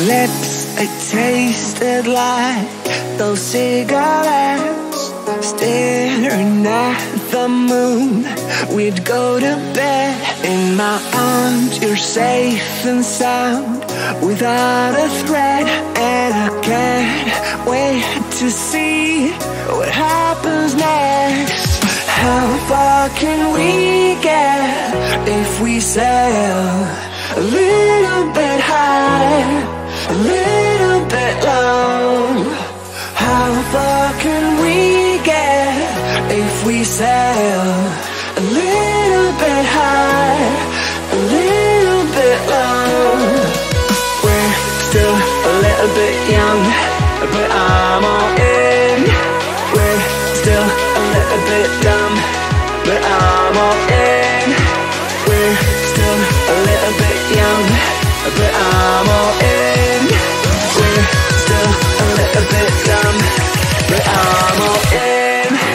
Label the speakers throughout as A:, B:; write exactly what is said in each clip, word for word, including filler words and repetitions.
A: lips, it tasted like those cigarettes. Staring at the moon, we'd go to bed. In my arms, you're safe and sound, without a threat. And I can't wait to see what happens next. How far can we get if we sail a little bit high, a little bit low? How far can we get if we sail a little bit high, a little bit low? We're still a little bit young, but I'm all in. We're still a little bit dumb, but I'm all in. We're still a little bit young, but I'm all in. We're still a little bit dumb, but I'm all in.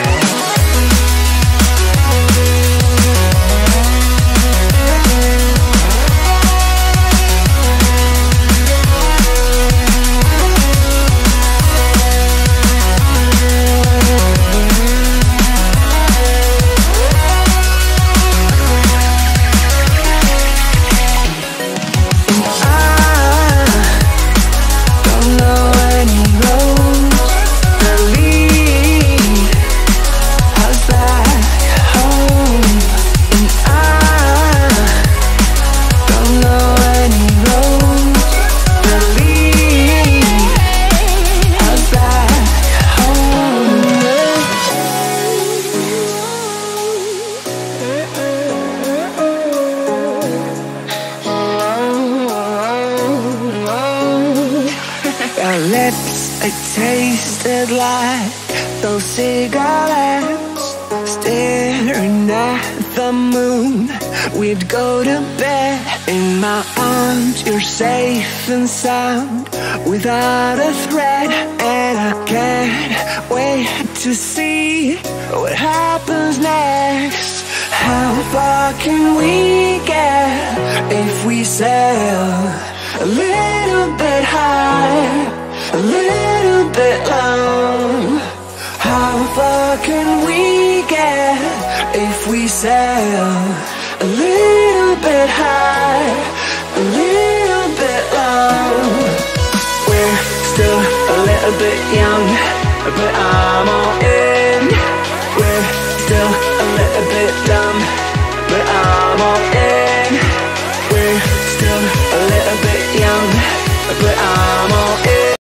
A: Our lips, it tasted like those cigarettes. Staring at the moon, we'd go to bed. In my arms, you're safe and sound, without a threat. And I can't wait to see what happens next. How far can we get if we sail a little bit high, a little bit low? How far can we get if we sail a little bit high, a little bit low? We're still a little bit young, but I'm all in. We're still a little bit dumb, but I'm all in.